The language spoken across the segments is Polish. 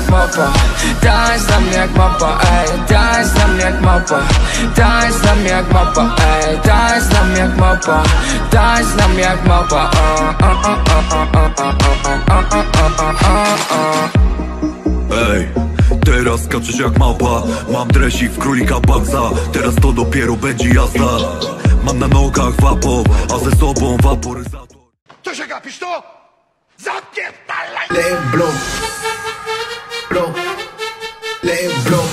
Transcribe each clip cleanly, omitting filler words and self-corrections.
jak małpa, tańcz dla mnie jak małpa, ej. Tańcz dla mnie jak małpa, tańcz dla mnie jak małpa, ej. Tańcz dla mnie jak małpa, tańcz dla mnie jak małpa. Ej, teraz skaczesz jak małpa. Mam dresik w królika Buggsa. Teraz to dopiero będzie jazda. Mam na nogach wapo, a ze sobą waporyzator. Co się gapisz, to? Zapierdalaj! Let it blow, blow, let it blow.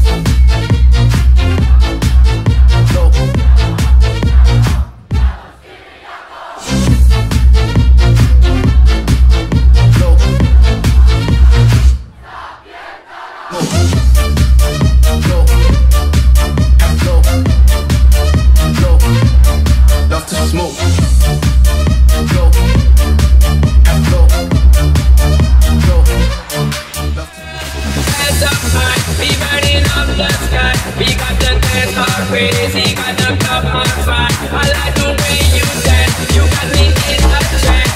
Crazy, got the cup on fire. I like the way you dance. You got me in a trance.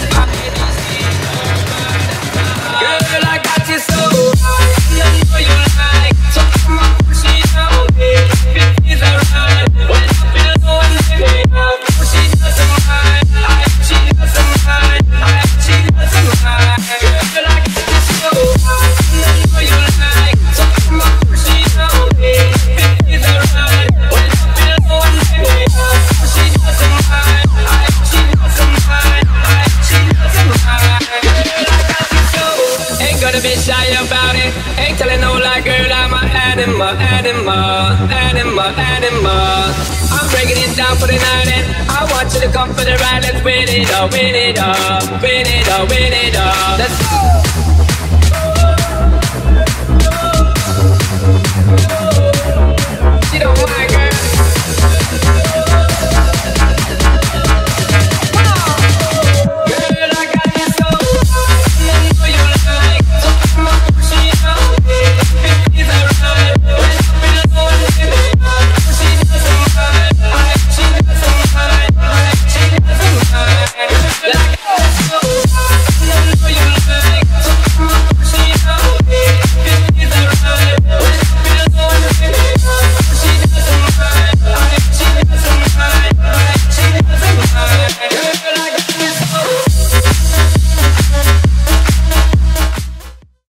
Girl, I got you so high. I know you like. So come on, push it on me. It's alright. When I feel so unlimited, she doesn't mind. She doesn't mind. She doesn't mind. Girl, I got you so high. I know you like. So come on, push it on me. It's alright. Gonna be shy about it. Ain't telling no lie, girl, I'm a animal. I'm breaking it down for the night and I want you to come for the ride. Let's win it all, win it all, win it all, win it all. Let's go.